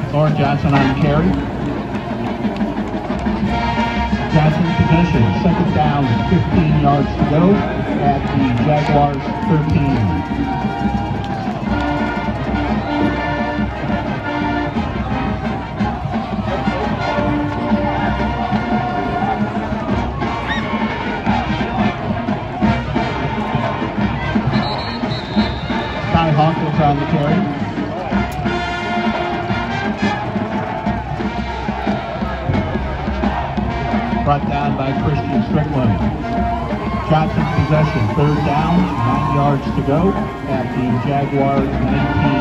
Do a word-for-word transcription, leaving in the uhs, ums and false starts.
Lauren Johnson on the carry. Johnson possession, second down, fifteen yards to go at the Jaguars thirteen. Hawkins on the carry. Brought down by Christian Strickland. Johnson's possession, third down, nine yards to go at the Jaguars nineteen.